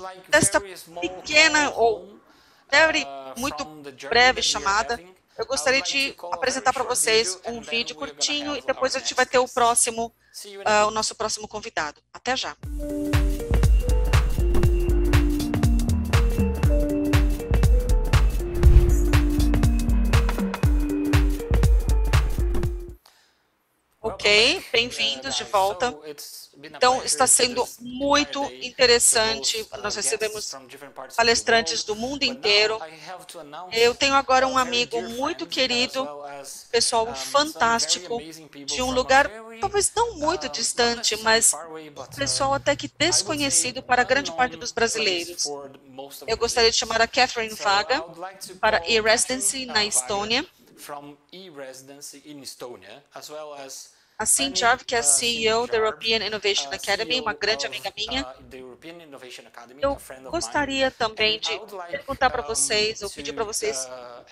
desta pequena ou muito breve chamada, eu gostaria de apresentar para vocês um vídeo curtinho e depois a gente vai ter o nosso próximo convidado. Até já! Ok, bem-vindos de volta. Então, está sendo muito interessante. Nós recebemos palestrantes do mundo inteiro. Eu tenho agora um amigo muito querido, pessoal fantástico, de um lugar talvez não muito distante, mas pessoal até que desconhecido para grande parte dos brasileiros. Eu gostaria de chamar a Catherine Vaga para e-residency na Estônia. A Sin Jarve, que é a CEO da European Innovation Academy, uma grande amiga minha. Eu gostaria também de perguntar para vocês, ou pedir para vocês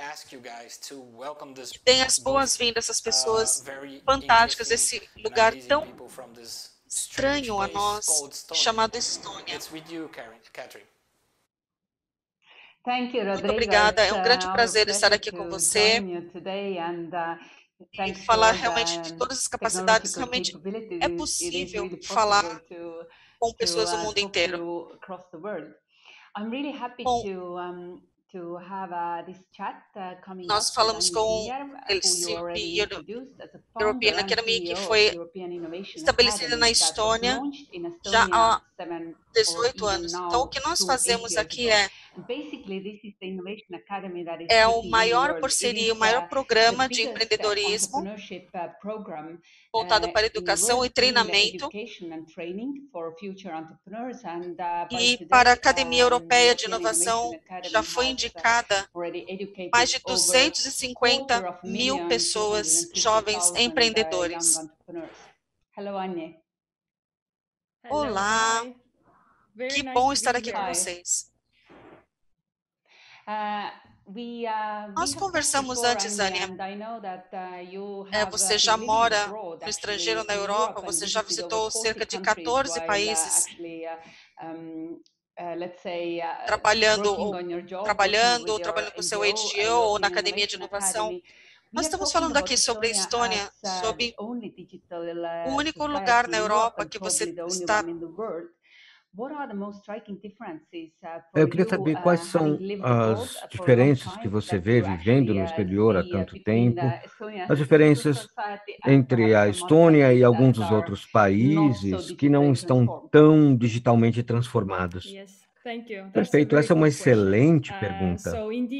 que deem as boas-vindas a essas pessoas fantásticas desse lugar tão estranho a nós, chamado Estônia. Muito obrigada, é um grande prazer estar aqui com você e falar realmente de todas as capacidades. Realmente é possível falar com pessoas do mundo inteiro. Bom, nós falamos com o CEO da European Academy, que foi estabelecida na Estônia já há 18 anos. Então, o que nós fazemos aqui é o maior parceria, o maior programa de empreendedorismo voltado para educação e treinamento e para a Academia Europeia de Inovação já foi indicada mais de 250 mil pessoas, jovens empreendedores. Olá, que bom estar aqui com vocês. Nós conversamos antes, Ania. Você já mora no estrangeiro, na Europa, você já visitou cerca de 14 países, trabalhando com o seu HDO ou na Academia de Inovação. Nós estamos falando aqui sobre a Estônia, sobre o único lugar na Europa que você está. Eu queria saber quais são as diferenças que você vê vivendo no exterior há tanto tempo, as diferenças entre a Estônia e alguns dos outros países que não estão tão digitalmente transformados. Perfeito, essa é uma excelente pergunta.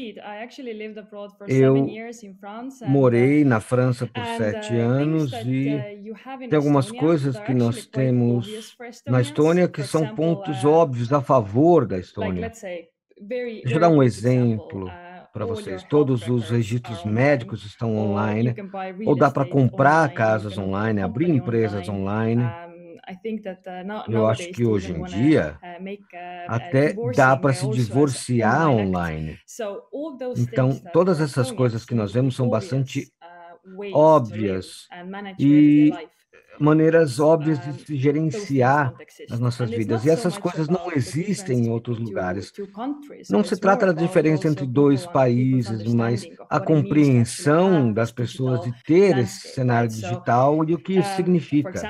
Eu morei na França por 7 anos e tem algumas coisas que nós temos na Estônia que são pontos óbvios a favor da Estônia. Deixa eu dar um exemplo para vocês. Todos os registros médicos estão online, ou dá para comprar casas online, abrir empresas online. Eu acho que hoje em dia até dá para se divorciar online. Então, todas essas coisas que nós vemos são bastante óbvias e maneiras óbvias de se gerenciar as nossas vidas. E essas coisas não existem em outros lugares. Não se trata da diferença entre dois países, mas a compreensão das pessoas de ter esse cenário digital e o que isso significa.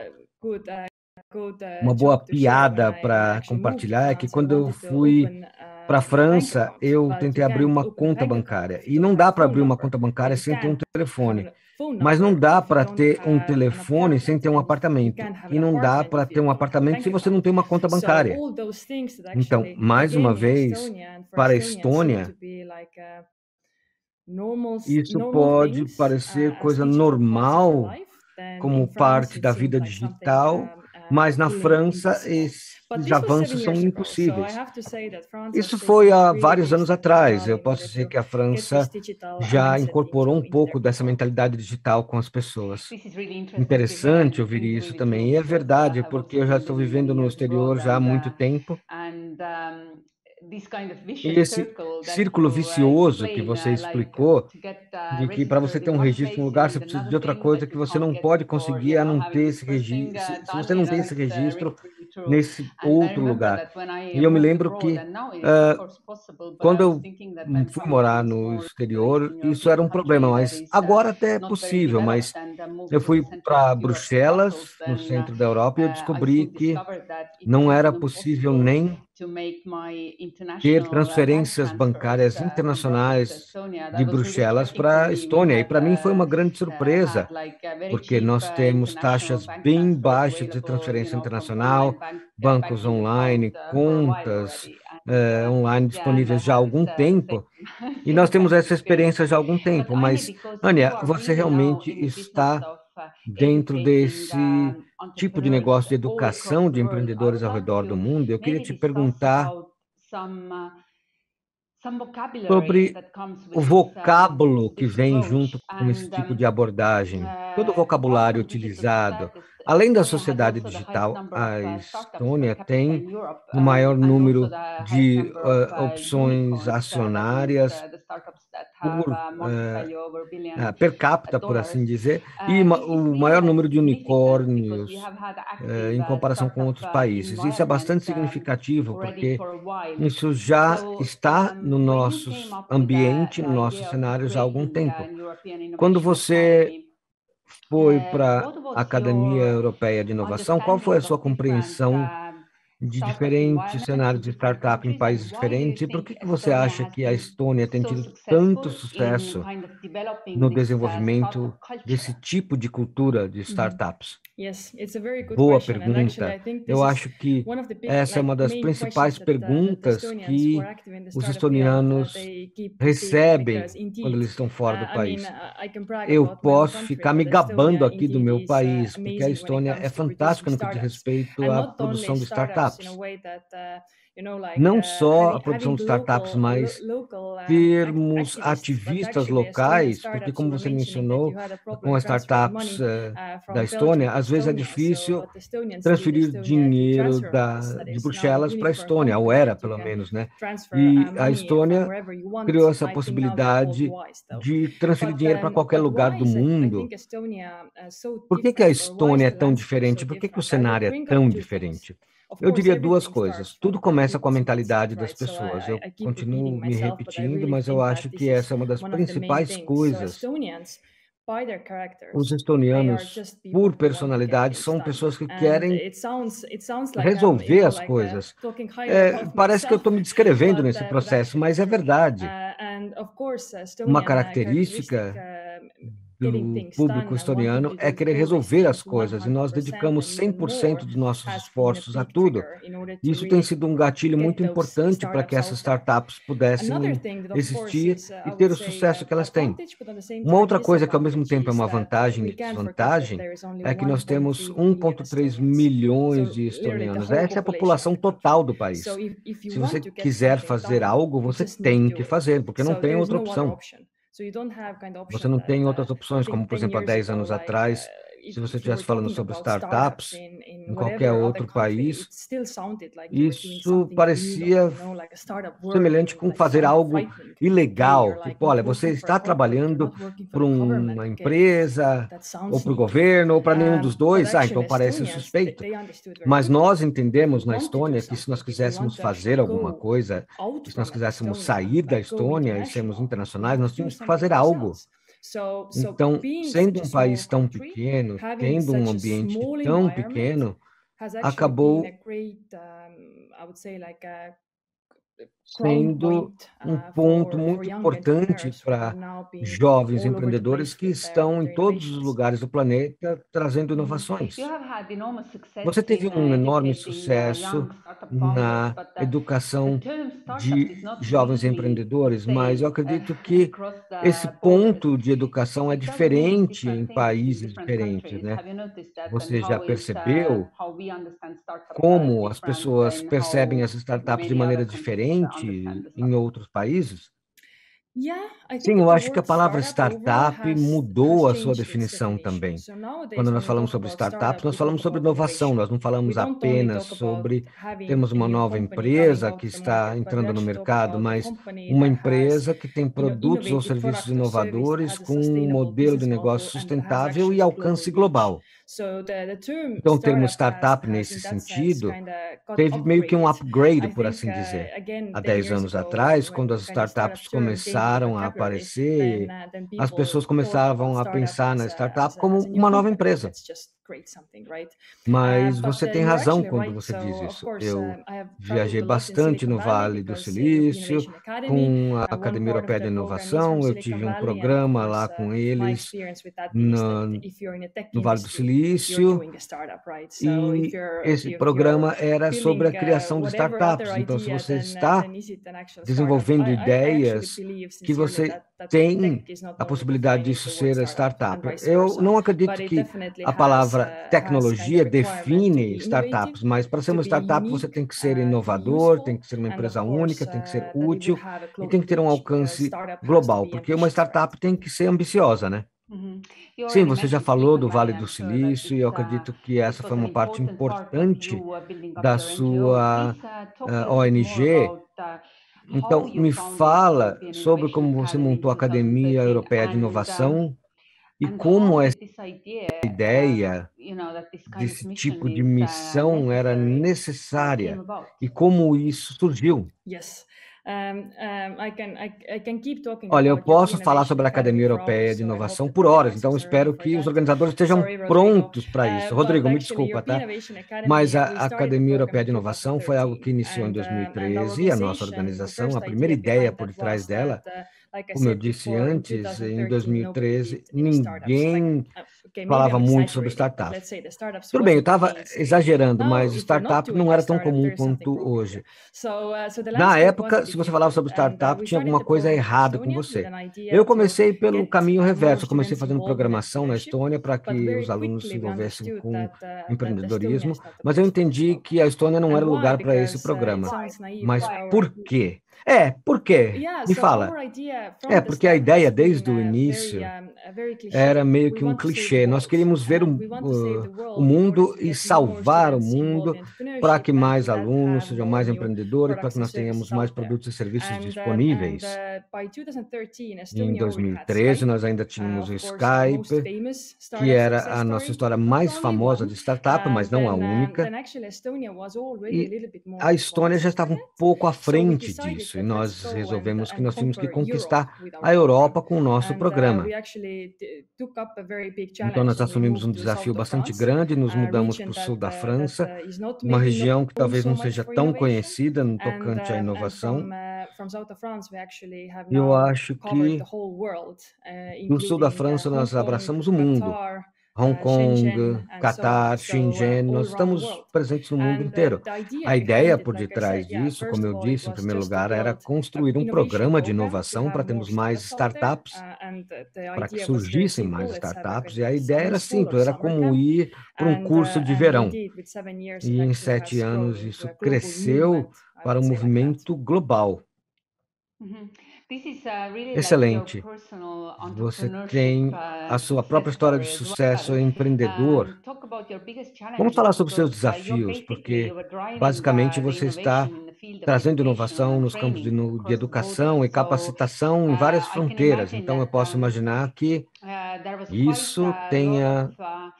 Uma boa piada para compartilhar é que quando eu fui para a França, eu tentei abrir uma conta bancária. E não dá para abrir uma conta bancária sem ter um telefone. Mas não dá para ter um telefone sem ter um apartamento. E não dá para ter um apartamento se você não tem uma conta bancária. Então, mais uma vez, para a Estônia, isso pode parecer coisa normal, como parte da vida digital, mas na França esses avanços são impossíveis. Isso foi há vários anos atrás. Eu posso dizer que a França já incorporou um pouco dessa mentalidade digital com as pessoas. Interessante ouvir isso também. E é verdade, porque eu já estou vivendo no exterior já há muito tempo. E esse círculo vicioso que você explicou, de que para você ter um registro em um lugar, você precisa de outra coisa que você não pode conseguir a não ter esse registro. Se você não tem esse registro, nesse outro lugar. E eu me lembro que quando eu fui morar no exterior, isso era um problema, mas agora até é possível, mas eu fui para Bruxelas, no centro da Europa, e eu descobri que não era possível nem ter transferências bancárias internacionais de Bruxelas para a Estônia. E para mim foi uma grande surpresa, porque nós temos taxas bem baixas de transferência internacional, bancos online, contas online disponíveis já há algum tempo, e nós temos essa experiência já há algum tempo. Mas, Ania, você realmente está dentro desse tipo de negócio de educação de empreendedores ao redor do mundo. Eu queria te perguntar sobre o vocábulo que vem junto com esse tipo de abordagem, todo o vocabulário utilizado. Além da sociedade digital, a Estônia tem o maior número de opções acionárias por per capita, por assim dizer, e o maior número de unicórnios em comparação com outros países. Isso é bastante significativo, porque isso já está no nosso ambiente, no nosso cenário já há algum tempo. Quando você foi para a Academia Europeia de Inovação, qual foi a sua compreensão de diferentes cenários de startup em países diferentes? E por que você acha que a Estônia tem tido tanto sucesso no desenvolvimento desse tipo de cultura de startups? Boa pergunta. Eu acho que essa é uma das principais perguntas que os estonianos recebem quando eles estão fora do país. Eu posso ficar me gabando aqui do meu país, porque a Estônia é fantástica no que diz respeito à produção de startups. Não só a produção de startups, mas termos ativistas locais, porque, como você mencionou, com as startups da Estônia, às vezes é difícil transferir dinheiro de Bruxelas para a Estônia, ou era, pelo menos, né? E a Estônia criou essa possibilidade de transferir dinheiro para qualquer lugar do mundo. Por que a Estônia é tão diferente? Por que o cenário é tão diferente? Eu diria duas coisas. Tudo começa com a mentalidade das pessoas. Eu continuo me repetindo, mas eu acho que essa é uma das principais coisas. Os estonianos, por personalidade, são pessoas que querem resolver as coisas. Parece que eu estou me descrevendo nesse processo, mas é verdade. Uma característica do público estoniano é querer resolver as coisas, e nós dedicamos 100% dos nossos esforços a tudo. Isso tem sido um gatilho muito importante para que essas startups pudessem existir e ter o sucesso que elas têm. Uma outra coisa que, ao mesmo tempo, é uma vantagem e desvantagem é que nós temos 1,3 milhões de estonianos. Essa é a população total do país. Se você quiser fazer algo, você tem que fazer, porque não tem outra opção. Você não tem outras opções, como, por exemplo, há 10 anos atrás, se você estivesse falando sobre startups em qualquer outro país, isso parecia semelhante com fazer algo ilegal. Tipo, olha, você está trabalhando para uma empresa, ou para o governo, ou para nenhum dos dois, então parece suspeito. Mas nós entendemos na Estônia que, se nós quiséssemos fazer alguma coisa, se nós quiséssemos sair da Estônia e sermos internacionais, nós tínhamos que fazer algo. Então, sendo um país tão pequeno, tendo um ambiente tão pequeno, acabou sendo um ponto muito importante para jovens empreendedores que estão em todos os lugares do planeta trazendo inovações. Você teve um enorme sucesso na educação de jovens empreendedores, mas eu acredito que esse ponto de educação é diferente em países diferentes, né? Você já percebeu como as pessoas percebem as startups de maneira diferente em outros países? Sim, eu acho que a palavra startup mudou a sua definição também. Quando nós falamos sobre startups, nós falamos sobre inovação, nós não falamos apenas sobre termos uma nova empresa que está entrando no mercado, mas uma empresa que tem produtos ou serviços inovadores com um modelo de negócio sustentável e alcance global. Então, o termo startup, nesse sentido, teve meio que um upgrade, por assim dizer. Há 10 anos atrás, quando as startups começaram a aparecer, as pessoas começavam a pensar na startup como uma nova empresa. Mas você tem razão quando você diz isso. Eu viajei bastante no Vale do Silício, com a Academia Europeia de Inovação, eu tive um programa lá com eles no Vale do Silício, e esse programa era sobre a criação de startups. Então, se você está desenvolvendo ideias que você tem a possibilidade disso ser a startup. Eu não acredito que a palavra tecnologia define startups, mas para ser uma startup você tem que ser inovador, tem que ser uma empresa única, tem que ser útil e tem que ter um alcance global, porque uma startup tem que ser ambiciosa, né? Sim, você já falou do Vale do Silício e eu acredito que essa foi uma parte importante da sua ONG. Então, me fala sobre como você montou a Academia Europeia de Inovação e como essa ideia desse tipo de missão era necessária e como isso surgiu. Olha, eu posso falar sobre a Academia Europeia de Inovação por horas, então espero que os organizadores estejam prontos para isso. Rodrigo, me desculpa, tá? Mas a Academia Europeia de Inovação foi algo que iniciou em 2013 e a nossa organização, a primeira ideia por trás dela, como eu disse antes, em 2013, ninguém falava muito sobre startup. Tudo bem, eu estava exagerando, mas startup não era tão comum quanto hoje. Na época, se você falava sobre startup, tinha alguma coisa errada com você. Eu comecei pelo caminho reverso, eu comecei fazendo programação na Estônia para que os alunos se envolvessem com empreendedorismo, mas eu entendi que a Estônia não era o lugar para esse programa. Mas por quê? Por quê? Me fala. Porque a ideia desde o início era meio que um clichê. Nós queríamos ver o mundo e salvar o mundo para que mais alunos sejam mais empreendedores, para que nós tenhamos mais produtos e serviços disponíveis. Em 2013, nós ainda tínhamos o Skype, que era a nossa história mais famosa de startup, mas não a única. E a Estônia já estava um pouco à frente disso, e nós resolvemos que nós tínhamos que conquistar a Europa com o nosso programa. Então, nós assumimos um desafio bastante grande, nos mudamos para o sul da França, uma região que talvez não seja tão conhecida no tocante à inovação. Eu acho que no sul da França nós abraçamos o mundo. Hong Kong, Catar, Shenzhen, nós estamos presentes no mundo inteiro. A ideia por detrás disso, como eu disse, em primeiro lugar, era construir um programa de inovação para termos mais startups, para que surgissem mais startups, e a ideia era simples, era como ir para um curso de verão. E em 7 anos isso cresceu para um movimento global. Excelente. Você tem a sua própria história de sucesso empreendedor. Vamos falar sobre seus desafios, porque basicamente você está trazendo inovação nos campos de educação e capacitação em várias fronteiras. Então, eu posso imaginar que isso tenha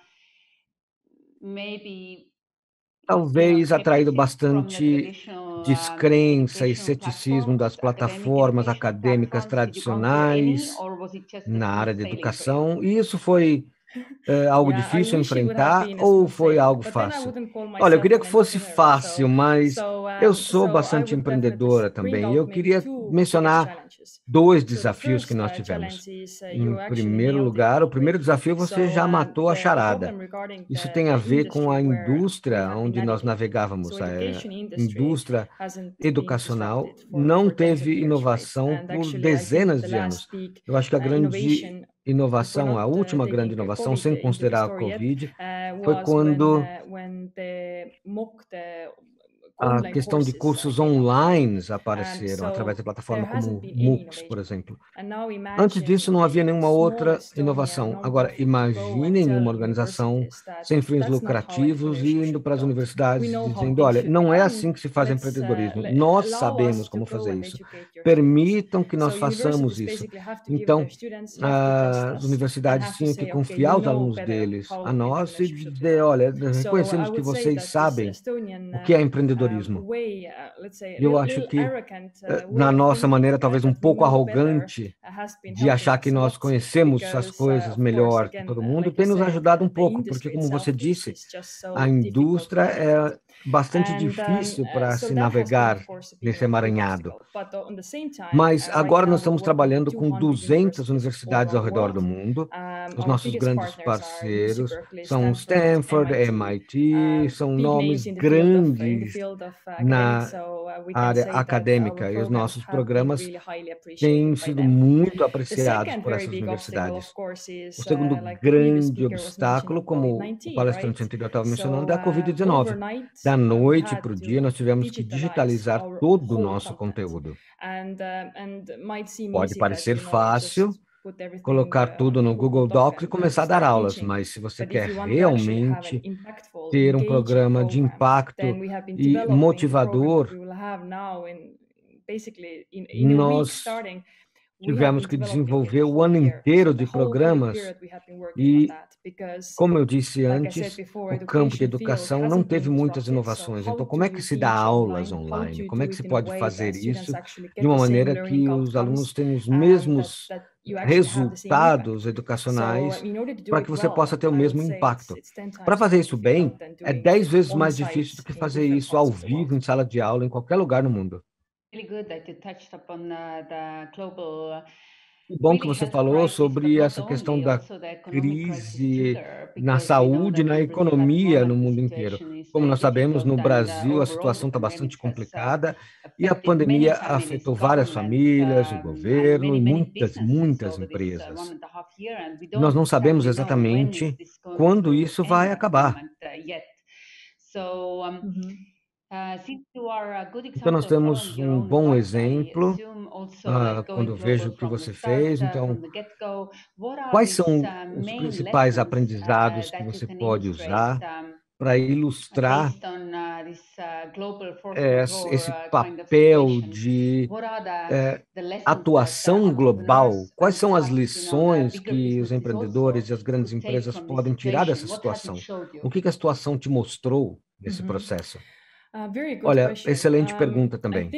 talvez atraído bastante descrença e ceticismo das plataformas acadêmicas tradicionais na área de educação. E isso foi algo difícil a enfrentar ou foi algo fácil? Olha, eu queria que fosse fácil, mas eu sou bastante empreendedora também. E eu queria mencionar 2 desafios que nós tivemos. Em primeiro lugar, o primeiro desafio você já matou a charada. Isso tem a ver com a indústria onde nós navegávamos. A indústria educacional não teve inovação por dezenas de anos. Eu acho que a grande inovação, a última grande inovação, sem considerar a Covid, foi quando a questão de cursos online apareceram através de plataformas como MOOCs, por exemplo. Antes disso, não havia nenhuma outra inovação. Agora, imaginem uma organização sem fins lucrativos e indo para as universidades dizendo, olha, não é assim que se faz empreendedorismo. Nós sabemos como fazer isso. Permitam que nós façamos isso. Então, as universidades tinham que confiar os alunos deles a nós e dizer, olha, reconhecemos que vocês sabem o que é empreendedorismo. Eu acho que, na nossa maneira, talvez um pouco arrogante, de achar que nós conhecemos as coisas melhor que todo mundo, tem nos ajudado um pouco, porque, como você disse, a indústria é bastante difícil para se navegar nesse emaranhado. Mas agora nós estamos trabalhando com 200 universidades ao redor do mundo. Os nossos grandes parceiros são Stanford, MIT, são nomes grandes na área acadêmica, e os nossos programas têm sido muito apreciados por essas universidades. O segundo grande obstáculo, como o palestrante anterior estava mencionando, é a Covid-19. Da noite para o dia, nós tivemos que digitalizar todo o nosso conteúdo. Pode parecer fácil colocar tudo no Google Docs e começar a dar aulas, mas se você quer realmente ter um programa de impacto e motivador, nós tivemos que desenvolver o ano inteiro de programas e, como eu disse antes, o campo de educação não teve muitas inovações. Então, como é que se dá aulas online? Como é que se pode fazer isso de uma maneira que os alunos tenham os mesmos resultados educacionais para que você possa ter o mesmo impacto? Para fazer isso bem, é 10 vezes mais difícil do que fazer isso ao vivo, em sala de aula, em qualquer lugar no mundo. Que bom que você falou sobre essa questão da crise na saúde e na economia no mundo inteiro. Como nós sabemos, no Brasil a situação está bastante complicada e a pandemia afetou várias famílias, o governo e muitas empresas. Nós não sabemos exatamente quando isso vai acabar. Então, nós temos um bom exemplo, quando eu vejo o que você fez. Então, quais são os principais aprendizados que você pode usar para ilustrar esse papel de atuação global? Quais são as lições que os empreendedores e as grandes empresas podem tirar dessa situação? O que a situação te mostrou nesse processo? Olha, excelente pergunta também.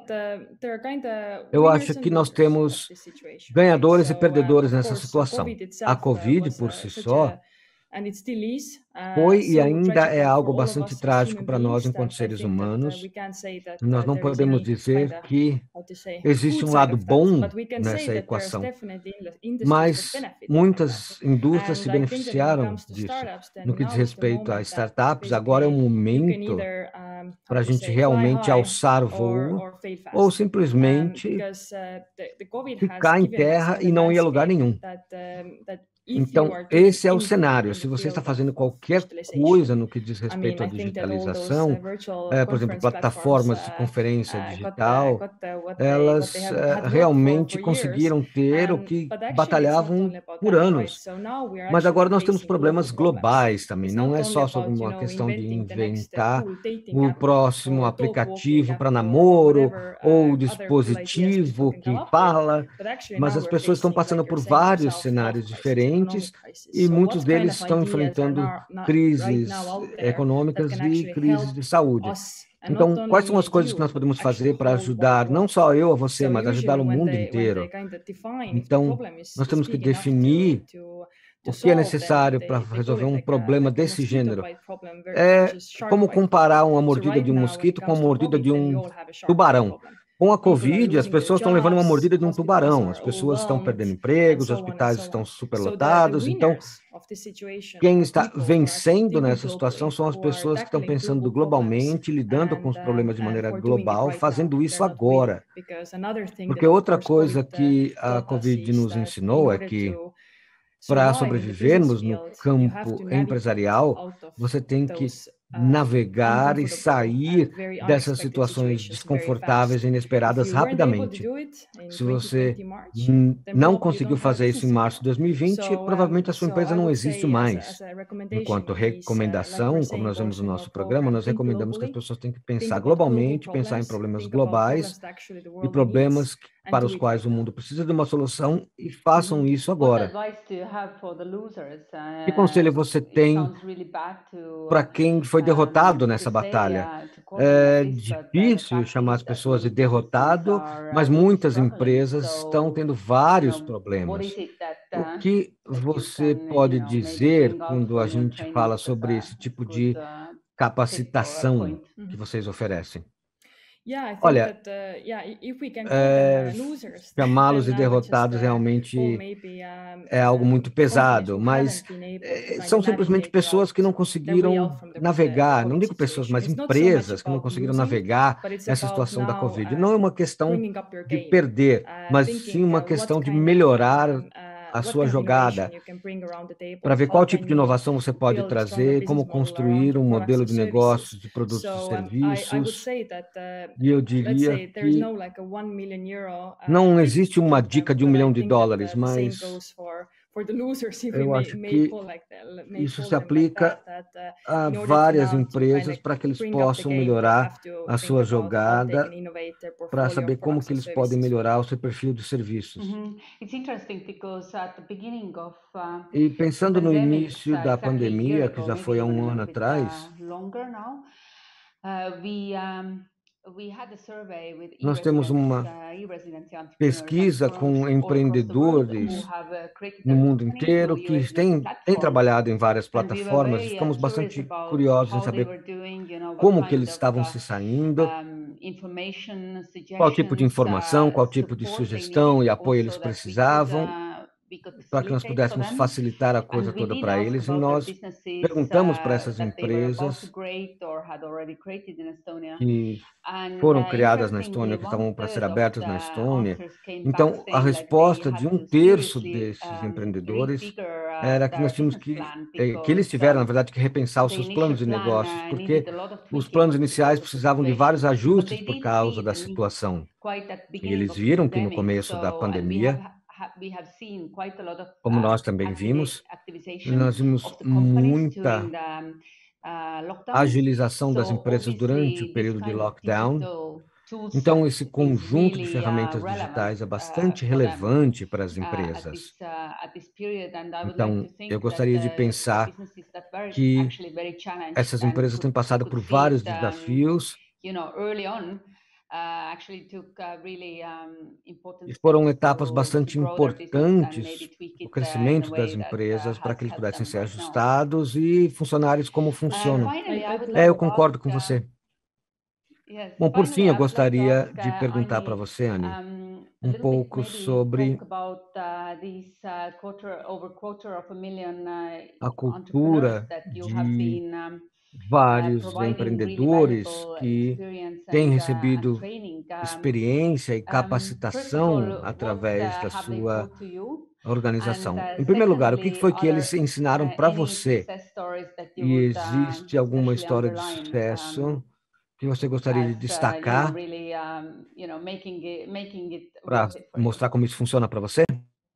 Eu acho que nós temos ganhadores e perdedores nessa situação. A Covid, por si só, foi e ainda é algo bastante trágico para nós enquanto seres humanos. Nós não podemos dizer que existe um lado bom nessa equação, mas muitas indústrias se beneficiaram disso. No que diz respeito a startups, agora é o momento para a gente realmente alçar voo ou simplesmente ficar em terra e não ir a lugar nenhum. Então, esse é o cenário. Se você está fazendo qualquer coisa no que diz respeito à digitalização, por exemplo, plataformas de conferência digital, elas realmente conseguiram ter o que batalhavam por anos. Mas agora nós temos problemas globais também. Não é só sobre uma questão de inventar o próximo aplicativo para namoro ou o dispositivo que fala, mas as pessoas estão passando por vários cenários diferentes e muitos deles estão enfrentando crises econômicas e crises de saúde. Então, quais são as coisas que nós podemos fazer para ajudar, não só eu a você, mas ajudar o mundo inteiro? Então, nós temos que definir o que é necessário para resolver um problema desse gênero. É como comparar uma mordida de um mosquito com a mordida de um tubarão. Com a Covid, as pessoas estão levando uma mordida de um tubarão, as pessoas estão perdendo empregos, os hospitais estão superlotados. Então, quem está vencendo nessa situação são as pessoas que estão pensando globalmente, lidando com os problemas de maneira global, fazendo isso agora. Porque outra coisa que a Covid nos ensinou é que, para sobrevivermos no campo empresarial, você tem que navegar e sair dessas situações desconfortáveis e inesperadas rapidamente. Se você não conseguiu fazer isso em março de 2020, provavelmente a sua empresa não existe mais. Enquanto recomendação, como nós vemos no nosso programa, nós recomendamos que as pessoas têm que pensar globalmente, pensar em problemas globais e problemas para os quais o mundo precisa de uma solução e façam isso agora. Que conselho você tem para quem foi derrotado nessa batalha? É difícil chamar as pessoas de derrotado, mas muitas empresas estão tendo vários problemas. O que você pode dizer quando a gente fala sobre esse tipo de capacitação que vocês oferecem? Olha, chamá-los de derrotados realmente é algo muito pesado, mas são simplesmente pessoas que não conseguiram navegar, não digo pessoas, mas empresas que não conseguiram navegar essa situação da Covid. Não é uma questão de perder, mas sim uma questão de melhorar a sua jogada, para ver qual tipo de inovação você pode trazer, como construir um modelo de negócios, de produtos e serviços. E eu diria que não existe uma dica de $1 milhão, mas eu acho que isso se aplica a várias empresas para que eles possam melhorar a sua jogada, para saber como que eles podem melhorar o seu perfil de serviços. E pensando no início da pandemia, que já foi há um ano atrás, nós temos uma pesquisa com empreendedores no mundo inteiro que têm trabalhado em várias plataformas e ficamos bastante curiosos em saber como que eles estavam se saindo, qual tipo de informação, qual tipo de sugestão e apoio eles precisavam, para que nós pudéssemos facilitar a coisa toda para eles. E nós perguntamos para essas empresas que foram criadas na Estônia, que estavam para ser abertas na Estônia. Então, a resposta de 1/3 desses empreendedores era que nós tínhamos que eles tiveram, na verdade, que repensar os seus planos de negócios, porque os planos iniciais precisavam de vários ajustes por causa da situação. E eles viram que no começo da pandemia, como nós também vimos, nós vimos muita agilização das empresas durante o período de lockdown. Então, esse conjunto de ferramentas digitais é bastante relevante para as empresas. Então, eu gostaria de pensar que essas empresas têm passado por vários desafios e foram etapas bastante importantes no crescimento das empresas para que eles pudessem ser ajustados e funcionários como funcionam. Eu concordo com você. Bom, por fim, eu gostaria de perguntar para você, Anne, um pouco sobre a cultura de vários empreendedores que têm recebido experiência e capacitação através da sua organização. Em primeiro lugar, o que foi que eles ensinaram para você? E existe alguma história de sucesso que você gostaria de destacar para mostrar como isso funciona para você?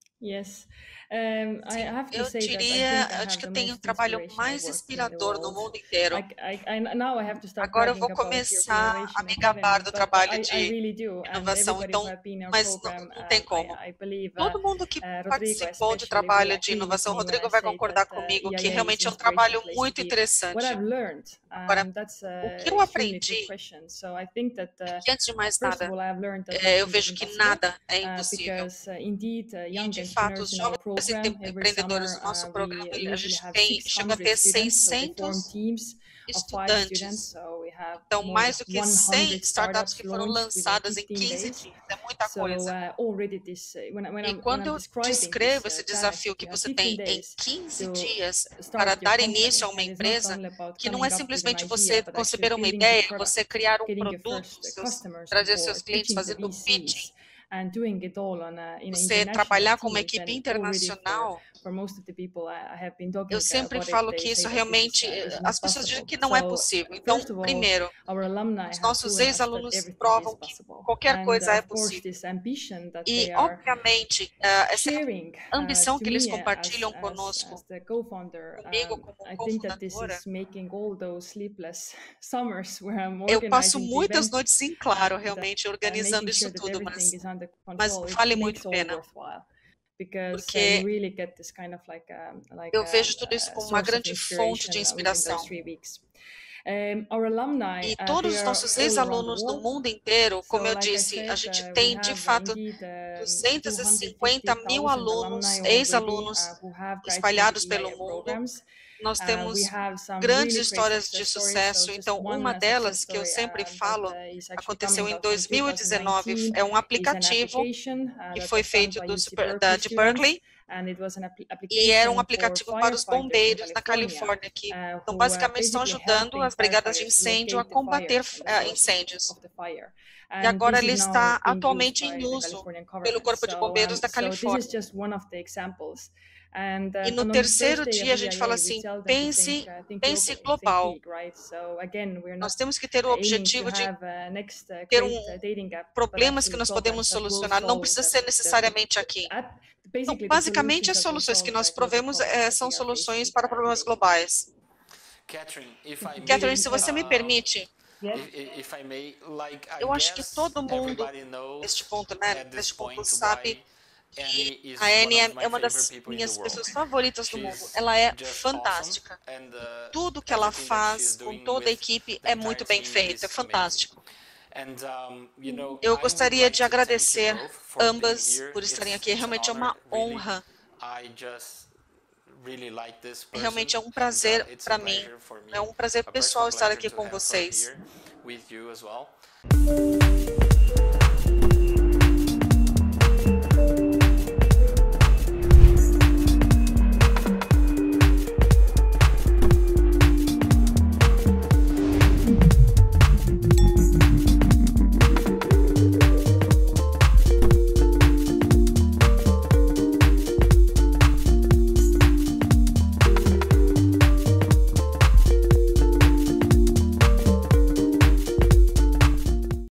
Sim, eu diria, acho que eu tenho o trabalho mais inspirador no mundo inteiro. Agora eu vou começar a me gabar do trabalho de inovação, então, mas não tem como. Todo mundo que participou de trabalho de inovação, Rodrigo vai concordar comigo que realmente é um trabalho muito interessante. Agora, o que eu aprendi, que antes de mais nada, eu vejo que nada é impossível. E, de fato, os jovens empreendedores do nosso programa, a gente chega a ter 600 estudantes. Então, mais do que 100 startups que foram lançadas em 15 dias. É muita coisa. E quando eu descrevo esse desafio que você tem em 15 dias para dar início a uma empresa, que não é simplesmente você conceber uma ideia, você criar um produto, trazer seus clientes fazendo pitching, você trabalhar com uma equipe internacional Eu sempre falo que isso realmente, as pessoas dizem que não é possível. Então, primeiro, os nossos ex-alunos provam que qualquer coisa é possível. E, obviamente, essa ambição que eles compartilham conosco, comigo como cofundadora, eu passo muitas noites em claro, realmente, organizando isso tudo, mas vale muito a pena. Porque eu vejo tudo isso como uma grande fonte de inspiração. E todos os nossos ex-alunos do mundo inteiro, como eu disse, a gente tem, de fato, 250 mil alunos, ex-alunos, espalhados pelo mundo. Nós temos grandes histórias de sucesso, então uma delas, que eu sempre falo, aconteceu em 2019, é um aplicativo que foi feito de Berkeley, e era um aplicativo para os bombeiros na Califórnia, que então, basicamente estão ajudando as brigadas de incêndio a combater incêndios. E agora ele está atualmente em uso pelo Corpo de Bombeiros da Califórnia. E no terceiro dia a gente fala assim, pense global. Nós temos que ter o objetivo de ter problemas que nós podemos solucionar, não precisa ser necessariamente aqui. Então, basicamente, as soluções que nós provemos são soluções para problemas globais. Catherine, se você me permite, eu acho que todo mundo, neste ponto, sabe que a Annie é uma das minhas pessoas favoritas do mundo. Ela é fantástica. Tudo que ela faz com toda a equipe é muito bem feito, é fantástico. Eu gostaria de agradecer ambas por estarem aqui. Realmente é uma honra. Realmente é um prazer para mim. É um prazer pessoal estar aqui com vocês.